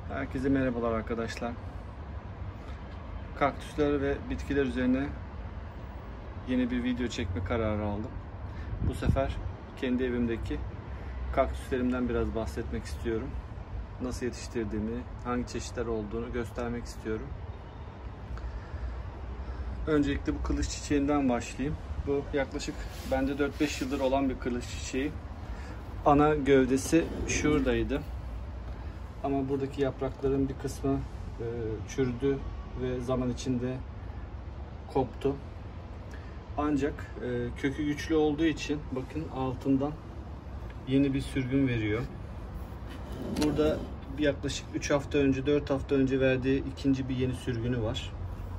Herkese merhabalar arkadaşlar. Kaktüsler ve bitkiler üzerine yeni bir video çekme kararı aldım. Bu sefer kendi evimdeki kaktüslerimden biraz bahsetmek istiyorum. Nasıl yetiştirdiğimi, hangi çeşitler olduğunu göstermek istiyorum. Öncelikle bu kılıç çiçeğinden başlayayım. Bu yaklaşık bende 4-5 yıldır olan bir kılıç çiçeği. Ana gövdesi şuradaydı. Ama buradaki yaprakların bir kısmı çürüdü ve zaman içinde koptu. Ancak kökü güçlü olduğu için bakın altından yeni bir sürgün veriyor. Burada yaklaşık 3 hafta önce, 4 hafta önce verdiği ikinci bir yeni sürgünü var.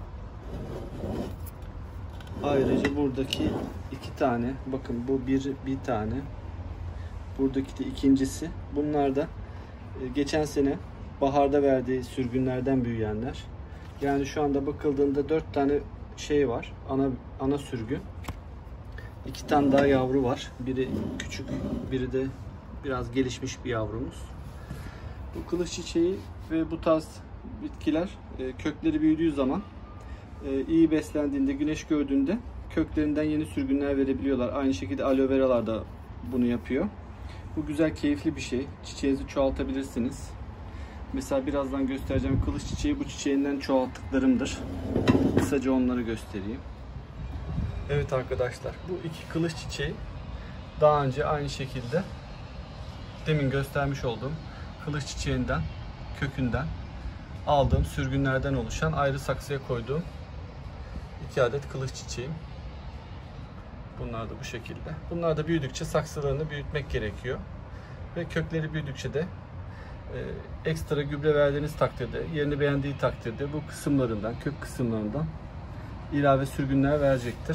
Ayrıca buradaki iki tane, bakın bu bir tane, buradaki de ikincisi. Bunlar da geçen sene baharda verdiği sürgünlerden büyüyenler. Yani şu anda bakıldığında 4 tane şey var. Ana sürgün. 2 tane daha yavru var. Biri küçük, biri de biraz gelişmiş bir yavrumuz. Bu kılıç çiçeği ve bu tarz bitkiler kökleri büyüdüğü zaman iyi beslendiğinde, güneş gördüğünde köklerinden yeni sürgünler verebiliyorlar. Aynı şekilde aloe veralar da bunu yapıyor. Bu güzel, keyifli bir şey. Çiçeğinizi çoğaltabilirsiniz. Mesela birazdan göstereceğim kılıç çiçeği bu çiçeğinden çoğalttıklarımdır. Kısaca onları göstereyim. Evet arkadaşlar, bu iki kılıç çiçeği daha önce aynı şekilde demin göstermiş olduğum kılıç çiçeğinden, kökünden aldığım sürgünlerden oluşan ayrı saksıya koyduğum 2 adet kılıç çiçeğim. Bunlar da bu şekilde. Bunlar da büyüdükçe saksılarını büyütmek gerekiyor. Ve kökleri büyüdükçe de ekstra gübre verdiğiniz takdirde, yerini beğendiği takdirde bu kısımlarından, kök kısımlarından ilave sürgünler verecektir.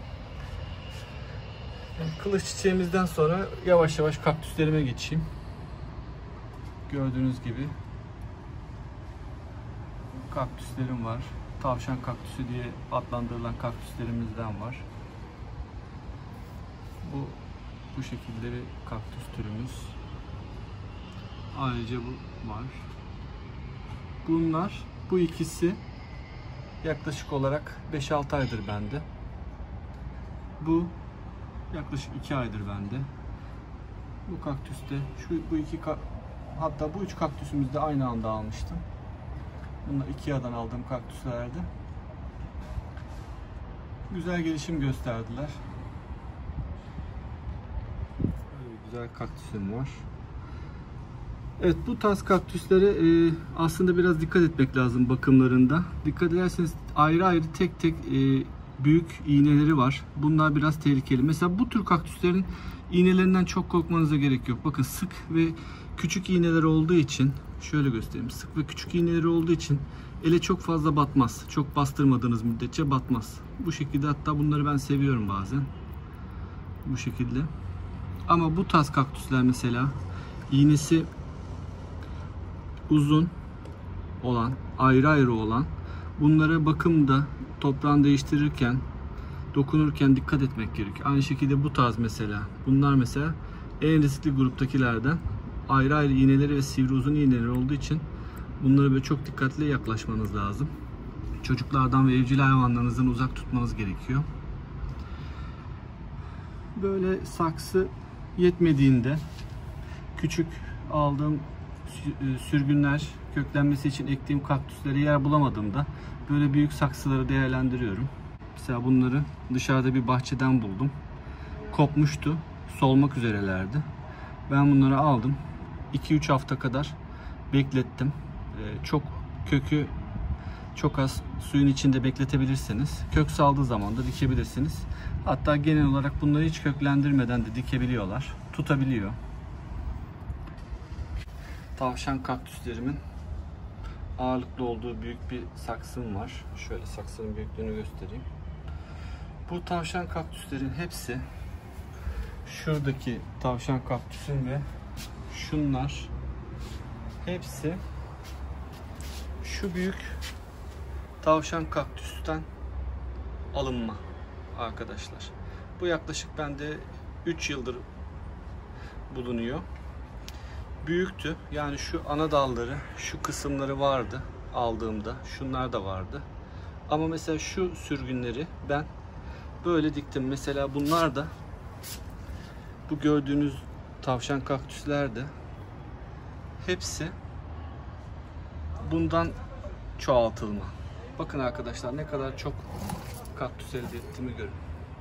Kılıç çiçeğimizden sonra yavaş yavaş kaktüslerime geçeyim. Gördüğünüz gibi kaktüslerim var. Tavşan kaktüsü diye adlandırılan kaktüslerimizden var. Bu şekilde bir kaktüs türümüz. Ayrıca bu var. Bu ikisi yaklaşık olarak 5-6 aydır bende. Bu yaklaşık 2 aydır bende. Bu kaktüste hatta bu 3 kaktüsümüzü de aynı anda almıştım. Bunlar IKEA'dan aldığım kaktüslerdi. Güzel gelişim gösterdiler. Böyle güzel kaktüsüm var. Evet, bu tarz kaktüslere aslında biraz dikkat etmek lazım bakımlarında. Dikkat ederseniz ayrı ayrı tek tek büyük iğneleri var. Bunlar biraz tehlikeli. Mesela bu tür kaktüslerin iğnelerinden çok korkmanıza gerek yok. Bakın sık ve küçük iğneler olduğu için, şöyle göstereyim. Sık ve küçük iğneleri olduğu için ele çok fazla batmaz. Çok bastırmadığınız müddetçe batmaz. Bu şekilde, hatta bunları ben seviyorum bazen. Bu şekilde. Ama bu tarz kaktüsler mesela iğnesi uzun olan, ayrı ayrı olan, bunlara bakımda, toprağını değiştirirken, dokunurken dikkat etmek gerekiyor. Aynı şekilde bu tarz mesela. Bunlar mesela en riskli gruptakilerden, ayrı ayrı iğneleri ve sivri uzun iğneleri olduğu için bunlara böyle çok dikkatli yaklaşmanız lazım. Çocuklardan ve evcil hayvanlarınızdan uzak tutmanız gerekiyor. Böyle saksı yetmediğinde, küçük aldığım sürgünler köklenmesi için ektiğim kaktüsleri yer bulamadığımda böyle büyük saksıları değerlendiriyorum. Mesela bunları dışarıda bir bahçeden buldum. Kopmuştu. Solmak üzerelerdi. Ben bunları aldım. 2-3 hafta kadar beklettim. Kökü çok az suyun içinde bekletebilirsiniz. Kök saldığı zaman da dikebilirsiniz. Hatta genel olarak bunları hiç köklendirmeden de dikebiliyorlar. Tutabiliyor. Tavşan kaktüslerimin ağırlıklı olduğu büyük bir saksım var. Şöyle saksının büyüklüğünü göstereyim. Bu tavşan kaktüslerin hepsi, şuradaki tavşan kaktüsün ve şunlar hepsi şu büyük tavşan kaktüsten alınma arkadaşlar. Bu yaklaşık bende 3 yıldır bulunuyor. büyüktü. Yani şu ana dalları, şu kısımları vardı aldığımda. Şunlar da vardı. Ama mesela şu sürgünleri ben böyle diktim. Mesela bunlar da, bu gördüğünüz tavşan kaktüsler de hepsi bundan çoğaltılma. Bakın arkadaşlar ne kadar çok kaktüs elde ettiğimi görün.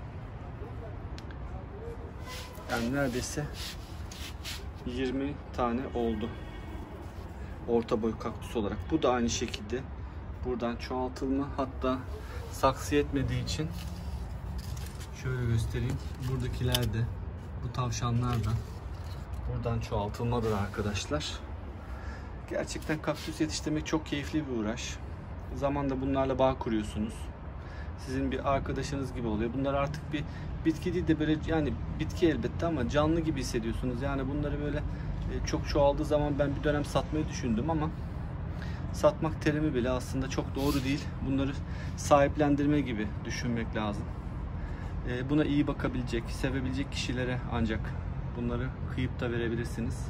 Yani neredeyse 20 tane oldu. Orta boy kaktüs olarak. Bu da aynı şekilde buradan çoğaltılma. Hatta saksı yetmediği için şöyle göstereyim. Buradakiler de, bu tavşanlar da buradan çoğaltılmadır arkadaşlar. Gerçekten kaktüs yetiştirmek çok keyifli bir uğraş. Zamanla bunlarla bağ kuruyorsunuz. Sizin bir arkadaşınız gibi oluyor. Bunlar artık bir bitki değil de böyle, yani bitki elbette ama canlı gibi hissediyorsunuz. Yani bunları böyle çok çoğaldığı zaman ben bir dönem satmayı düşündüm ama satmak terimi bile aslında çok doğru değil. Bunları sahiplendirme gibi düşünmek lazım. Buna iyi bakabilecek, sevebilecek kişilere ancak bunları kıyıp da verebilirsiniz.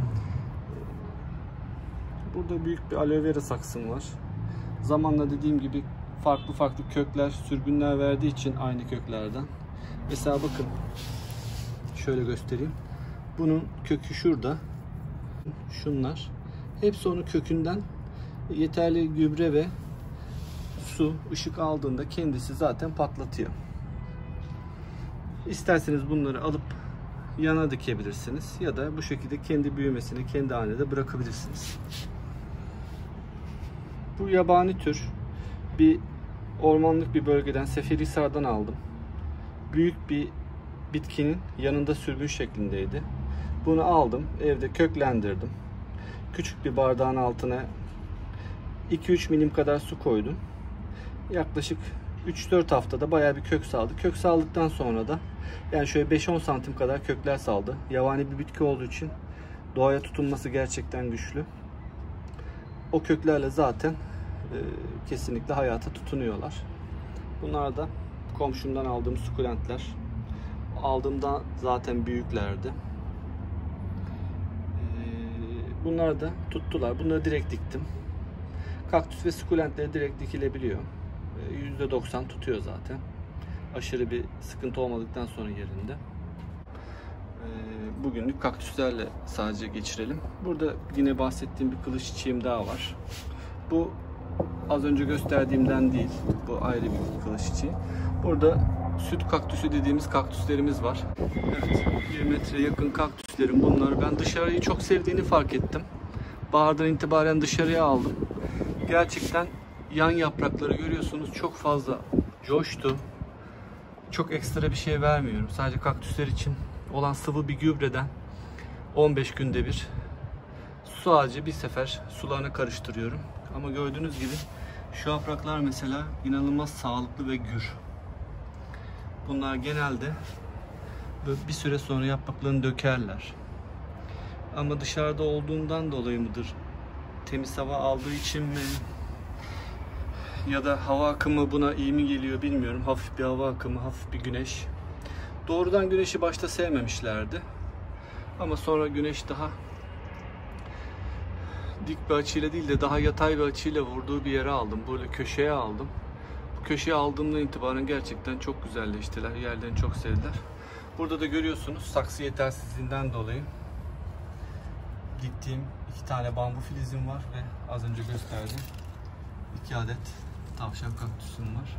Burada büyük bir aloe vera saksım var. Zamanla dediğim gibi farklı farklı kökler, sürgünler verdiği için aynı köklerden. Mesela bakın, şöyle göstereyim. Bunun kökü şurada. Şunlar. Hepsi onun kökünden yeterli gübre ve su, ışık aldığında kendisi zaten patlatıyor. İsterseniz bunları alıp yana dikebilirsiniz ya da bu şekilde kendi büyümesini kendi halinde bırakabilirsiniz. Bu yabani tür bir ormanlık bir bölgeden, Seferihisar'dan aldım. Büyük bir bitkinin yanında sürgün şeklindeydi. Bunu aldım, evde köklendirdim. Küçük bir bardağın altına 2-3 milim kadar su koydum. Yaklaşık 3-4 haftada bayağı bir kök saldı. Kök saldıktan sonra da yani şöyle 5-10 santim kadar kökler saldı. Yabani bir bitki olduğu için doğaya tutunması gerçekten güçlü. O köklerle zaten kesinlikle hayata tutunuyorlar. Bunlar da komşumdan aldığım sukulentler. Aldığımda zaten büyüklerdi. Bunlar da tuttular. Bunları direkt diktim. Kaktüs ve sukulentleri direkt dikilebiliyor. %90 tutuyor zaten. Aşırı bir sıkıntı olmadıktan sonra yerinde. Bugünlük kaktüslerle sadece geçirelim. Burada yine bahsettiğim bir kılıç çiçeğim daha var. Bu az önce gösterdiğimden değil. Bu ayrı bir kılıç çiçeği. Burada süt kaktüsü dediğimiz kaktüslerimiz var. Evet, 1 metre yakın kaktüslerim bunlar. Ben dışarıyı çok sevdiğini fark ettim. Bahardan itibaren dışarıya aldım. Gerçekten yan yaprakları görüyorsunuz, çok fazla coştu. Çok ekstra bir şey vermiyorum. Sadece kaktüsler için olan sıvı bir gübreden 15 günde bir su ağacı bir sefer sularını karıştırıyorum. Ama gördüğünüz gibi şu yapraklar mesela inanılmaz sağlıklı ve gür. Bunlar genelde bir süre sonra yapraklarını dökerler. Ama dışarıda olduğundan dolayı mıdır? Temiz hava aldığı için mi? Ya da hava akımı buna iyi mi geliyor bilmiyorum. Hafif bir hava akımı, hafif bir güneş. Doğrudan güneşi başta sevmemişlerdi. Ama sonra güneş daha dik bir açıyla değil de daha yatay bir açıyla vurduğu bir yere aldım. Böyle köşeye aldım. Bu köşeye aldığımdan itibaren gerçekten çok güzelleştiler. Yerlerini çok sevdiler. Burada da görüyorsunuz saksı yetersizliğinden dolayı diktiğim 2 tane bambu filizim var ve az önce gösterdiğim 2 adet tavşan kaktüsüm var.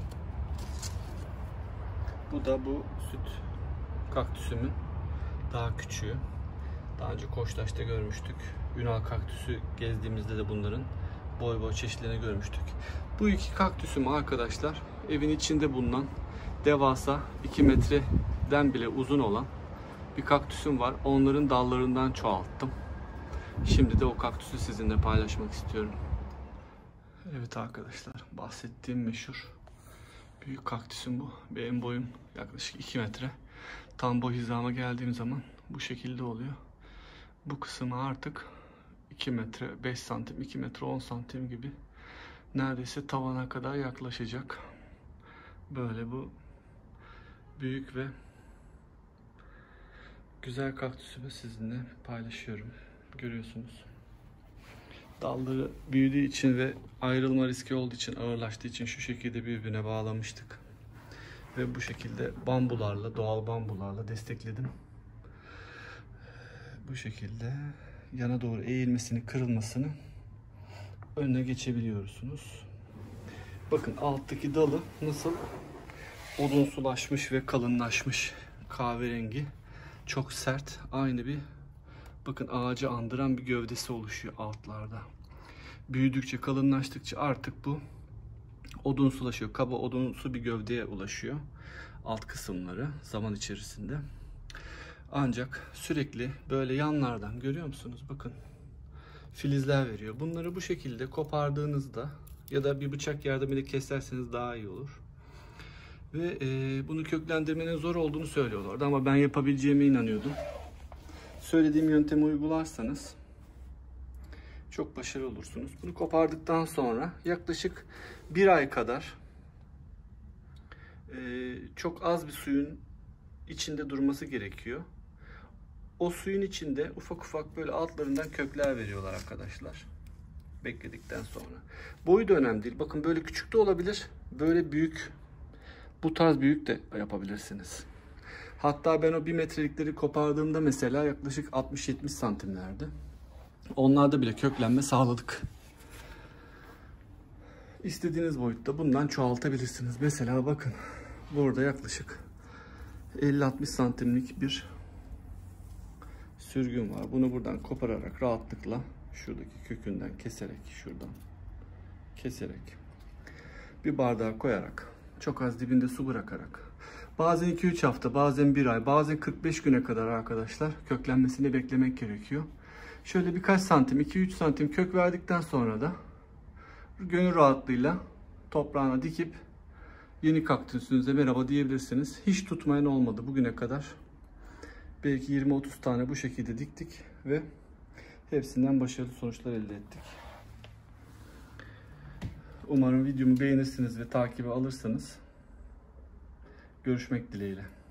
Bu da bu süt kaktüsümün daha küçüğü. Daha önce Koçtaş'ta görmüştük. Ünal kaktüsü gezdiğimizde de bunların boy boy çeşitlerini görmüştük. Bu 2 kaktüsüm arkadaşlar evin içinde bulunan devasa 2 metreden bile uzun olan bir kaktüsüm var. Onların dallarından çoğalttım. Şimdi de o kaktüsü sizinle paylaşmak istiyorum. Evet arkadaşlar, bahsettiğim meşhur büyük kaktüsüm bu. Benim boyum yaklaşık 2 metre. Tam boy hizama geldiğim zaman bu şekilde oluyor. Bu kısmı artık 2 metre 5 santim, 2 metre 10 santim gibi neredeyse tavana kadar yaklaşacak. Böyle bu büyük ve güzel kaktüsümü sizinle paylaşıyorum. Görüyorsunuz. Dalları büyüdüğü için ve ayrılma riski olduğu için, ağırlaştığı için şu şekilde birbirine bağlamıştık. Ve bu şekilde bambularla, doğal bambularla destekledim. Bu şekilde yana doğru eğilmesini, kırılmasını önüne geçebiliyorsunuz. Bakın alttaki dalı nasıl odunsulaşmış ve kalınlaşmış, kahverengi, çok sert, aynı bir, bakın ağacı andıran bir gövdesi oluşuyor altlarda. Büyüdükçe, kalınlaştıkça artık bu odunsulaşıyor, kaba odunsu bir gövdeye ulaşıyor alt kısımları zaman içerisinde. Ancak sürekli böyle yanlardan, görüyor musunuz? Bakın filizler veriyor. Bunları bu şekilde kopardığınızda ya da bir bıçak yardımıyla keserseniz daha iyi olur. Ve bunu köklendirmenin zor olduğunu söylüyorlardı ama ben yapabileceğime inanıyordum. Söylediğim yöntemi uygularsanız çok başarılı olursunuz. Bunu kopardıktan sonra yaklaşık bir ay kadar çok az bir suyun içinde durması gerekiyor. O suyun içinde ufak ufak böyle altlarından kökler veriyorlar arkadaşlar. Bekledikten sonra. Boyu da önemli değil. Bakın böyle küçük de olabilir. Böyle büyük, bu tarz büyük de yapabilirsiniz. Hatta ben o 1 metrelikleri kopardığımda mesela yaklaşık 60-70 santimlerdi. Onlarda bile köklenme sağladık. İstediğiniz boyutta bundan çoğaltabilirsiniz. Mesela bakın burada yaklaşık 50-60 santimlik bir sürgün var. Bunu buradan kopararak rahatlıkla şuradaki kökünden keserek, şuradan keserek bir bardağa koyarak, çok az dibinde su bırakarak, bazen 2-3 hafta, bazen 1 ay, bazen 45 güne kadar arkadaşlar köklenmesini beklemek gerekiyor. Şöyle birkaç santim, 2-3 santim kök verdikten sonra da gönül rahatlığıyla toprağına dikip yeni kaktüsünüze merhaba diyebilirsiniz. Hiç tutmayan olmadı bugüne kadar. Belki 20-30 tane bu şekilde diktik ve hepsinden başarılı sonuçlar elde ettik. Umarım videomu beğenirsiniz ve takibe alırsanız. Görüşmek dileğiyle.